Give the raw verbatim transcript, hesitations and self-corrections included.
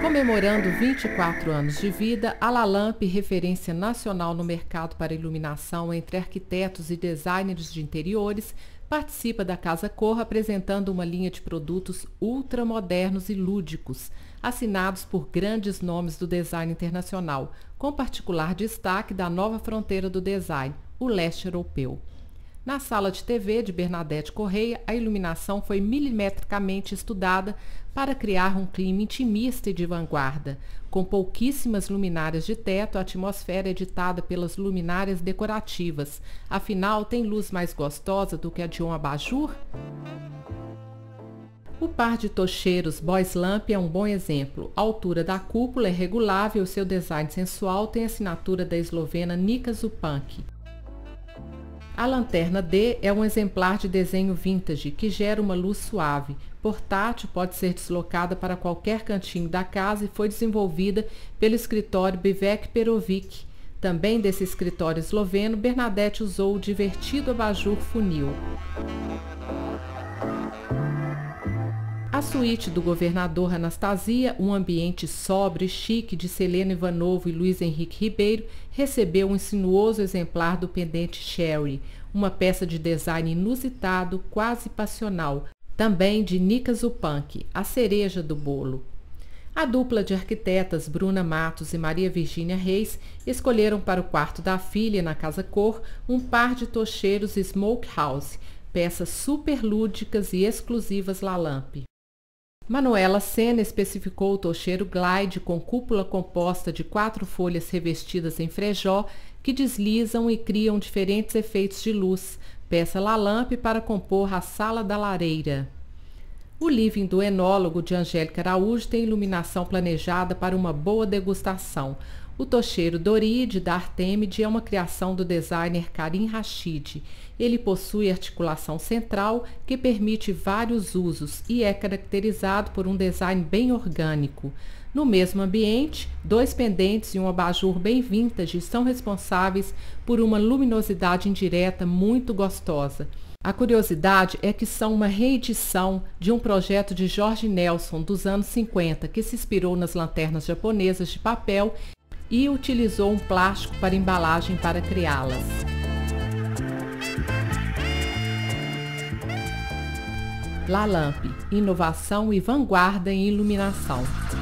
Comemorando vinte e quatro anos de vida, a Lalamp, referência nacional no mercado para iluminação entre arquitetos e designers de interiores, participa da Casa Cor apresentando uma linha de produtos ultramodernos e lúdicos, assinados por grandes nomes do design internacional, com particular destaque da nova fronteira do design, o leste europeu. Na sala de T V de Bernadette Correia, a iluminação foi milimetricamente estudada para criar um clima intimista e de vanguarda. Com pouquíssimas luminárias de teto, a atmosfera é ditada pelas luminárias decorativas. Afinal, tem luz mais gostosa do que a de um abajur? O par de tocheiros Boys Lamp é um bom exemplo. A altura da cúpula é regulável e seu design sensual tem a assinatura da eslovena Nika Zupanc. A lanterna D é um exemplar de desenho vintage que gera uma luz suave. Portátil, pode ser deslocada para qualquer cantinho da casa e foi desenvolvida pelo escritório Bivec Perovic. Também desse escritório esloveno, Bernadette usou o divertido abajur funil. A suíte do governador Anastasia, um ambiente sóbrio e chique de Selena Ivanovo e Luiz Henrique Ribeiro, recebeu um insinuoso exemplar do pendente Sherry, uma peça de design inusitado, quase passional, também de Nika Zupanc, a cereja do bolo. A dupla de arquitetas Bruna Matos e Maria Virgínia Reis escolheram para o quarto da filha na Casa Cor um par de tocheiros Smokehouse, peças super lúdicas e exclusivas Lalamp. Manuela Sena especificou o tocheiro Glide com cúpula composta de quatro folhas revestidas em frejó que deslizam e criam diferentes efeitos de luz, peça Lalamp para compor a sala da lareira. O living do enólogo de Angélica Araújo tem iluminação planejada para uma boa degustação. O tocheiro Dori, de Artemide, é uma criação do designer Karim Rashid. Ele possui articulação central que permite vários usos e é caracterizado por um design bem orgânico. No mesmo ambiente, dois pendentes e um abajur bem vintage são responsáveis por uma luminosidade indireta muito gostosa. A curiosidade é que são uma reedição de um projeto de George Nelson dos anos cinquenta, que se inspirou nas lanternas japonesas de papel e utilizou um plástico para embalagem para criá-las. Lalamp, inovação e vanguarda em iluminação.